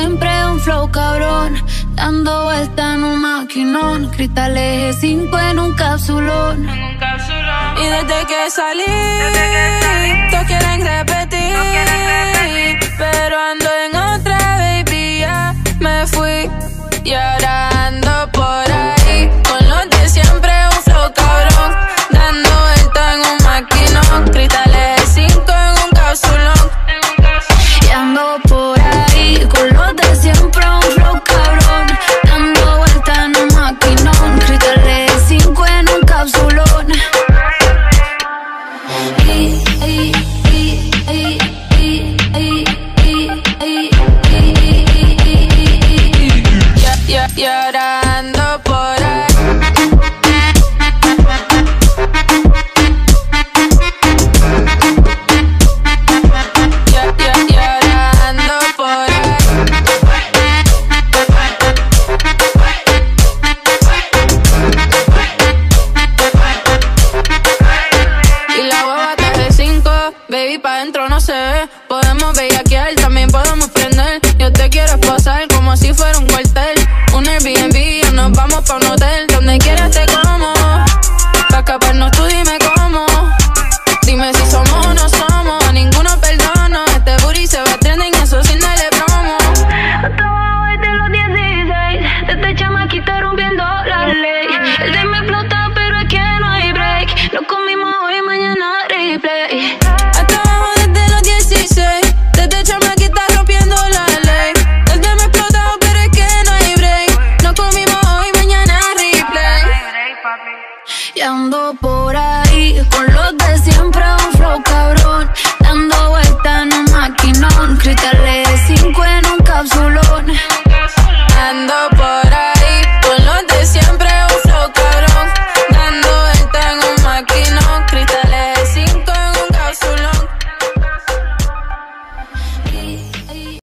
siempre un flow cabrón, dando vuelta en un maquinón, cristales G5 en un capsulón. Y desde que salí, todos quieren repetir, pero ando en otra, baby, ya me fui. Y ahora ando por ahí, con los de siempre un flow cabrón, dando vuelta en un maquinón, cristales G5 en un capsulón. Y ando por ahí, con los de siempre un flow cabrón, dando vuelta en un maquinón, cristales G5 en un capsulón. Y ahora ando por ahí. Y ahora ando por ahí. Y la guava está de 5, baby, pa' dentro no se ve. Podemos bellaquear, también podemos prender. Yo te quiero esposar como si fuera un cuartel. Un Airbnb o nos vamos pa' un hotel. Donde quieras te como, pa' escaparnos tú dime cómo. Dime si somos o no somos, a ninguno perdono. Este booty se va a trending, eso sin darle promo. Hasta abajo desde los 16, desde chamaquita rompiendo la ley. El de me explota pero es que no hay break. Lo comimos hoy, mañana replay. Hasta abajo desde los 16, desde chamaquita rompiendo la ley. El de me explota pero es que no hay break. Nos comimos hoy, mañana replay. Y ando por ahí.